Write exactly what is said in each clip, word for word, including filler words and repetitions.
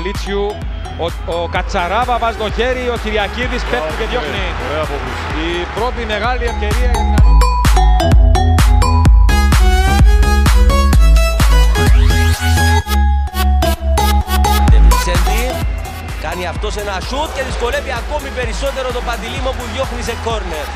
Αλίτσιου. Ο, ο Κατσαράβα βάζει το χέρι, ο Κυριακίδης πέφτει και διώχνει. Η πρώτη μεγάλη ευκαιρία για την κάνει αυτός ένα σουτ και δυσκολεύει ακόμη περισσότερο τον Παντελήμο που διώχνει σε κόρνερ.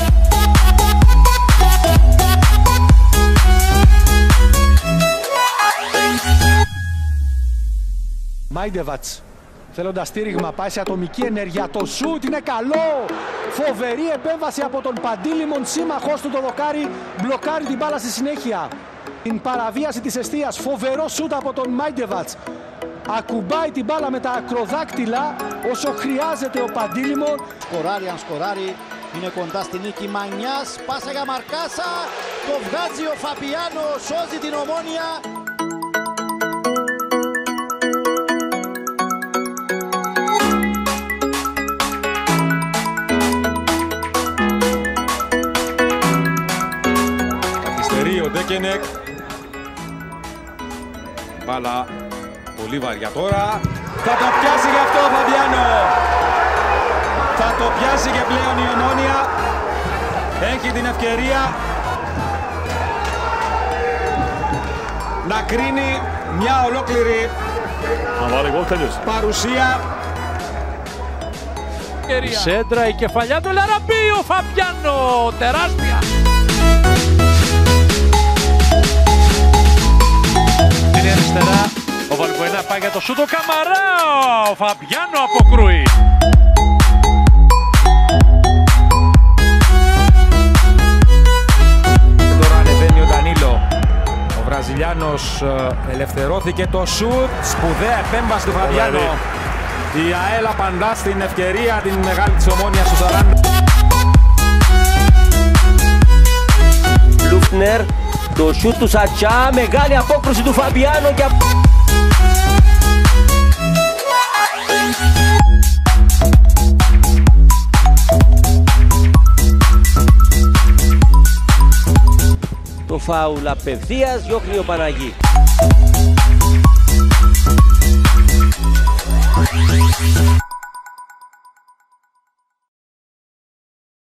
Μάιντεβατς, θέλοντας στήριγμα, πάει σε ατομική ενέργεια. Το σουτ είναι καλό. Φοβερή επέμβαση από τον Παντήλημον, σύμμαχός του το δοκάρι, μπλοκάρει την μπάλα στη συνέχεια. Την παραβίαση της εστίας, φοβερό σουτ από τον Μάιντεβατς. Ακουμπάει την μπάλα με τα ακροδάκτυλα όσο χρειάζεται ο Παντήλημον. Σκοράρει, αν σκοράρει, είναι κοντά στη νίκη Μανιάς. Πάσα για Μαρκάσα, το βγάζει ο Φαπιάνο, σώζει την Ομόνια. Καθυστερεί ο Ντέκενεκ. Μπάλα πολύ βαριά τώρα. Θα το πιάσει γι' αυτό ο Φαμπιάνο. Θα το πιάσει και πλέον η Ομόνια. Έχει την ευκαιρία να κρίνει μια ολόκληρη παρουσία. Σέντρα, η κεφαλιά του Λαραμπή, ο Φαμπιάνο, τεράστια. Είναι αριστερά. Ο Βαλμποενά πάει για το σούτο, Καμαρά, ο Φαμπιάνο αποκρούει. Τώρα ανεβαίνει ο Ντανίλο. Ο Βραζιλιάνος ελευθερώθηκε, το σούτ, σπουδαία επέμβαση του Φαμπιάνο. Η ΑΕΛ απαντά στην ευκαιρία την μεγάλη της Ομόνιας στο σαράντα. Λούφνερ, το σούτ του Σατσά, μεγάλη απόκρουση του Φαμπιάνο και το φάουλ απευθείας διώχνει ο Παναγί.